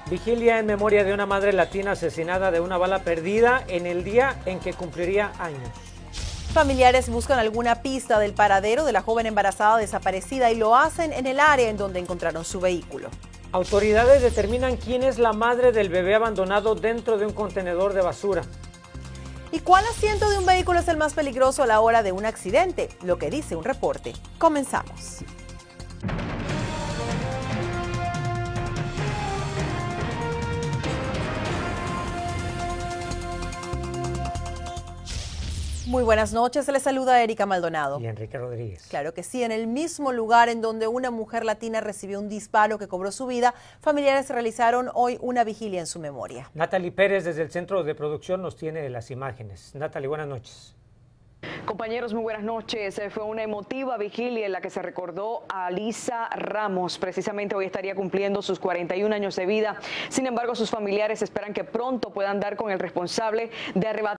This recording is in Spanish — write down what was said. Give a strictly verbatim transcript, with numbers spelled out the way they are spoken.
Vigilia en memoria de una madre latina asesinada de una bala perdida en el día en que cumpliría años. Familiares buscan alguna pista del paradero de la joven embarazada desaparecida y lo hacen en el área en donde encontraron su vehículo. Autoridades determinan quién es la madre del bebé abandonado dentro de un contenedor de basura. ¿Y cuál asiento de un vehículo es el más peligroso a la hora de un accidente? Lo que dice un reporte. Comenzamos. Muy buenas noches, se les saluda Erika Maldonado. Y Enrique Rodríguez. Claro que sí, en el mismo lugar en donde una mujer latina recibió un disparo que cobró su vida, familiares realizaron hoy una vigilia en su memoria. Natalie Pérez desde el Centro de Producción nos tiene las imágenes. Natalie, buenas noches. Compañeros, muy buenas noches. Fue una emotiva vigilia en la que se recordó a Lisa Ramos. Precisamente hoy estaría cumpliendo sus cuarenta y un años de vida. Sin embargo, sus familiares esperan que pronto puedan dar con el responsable de arrebatar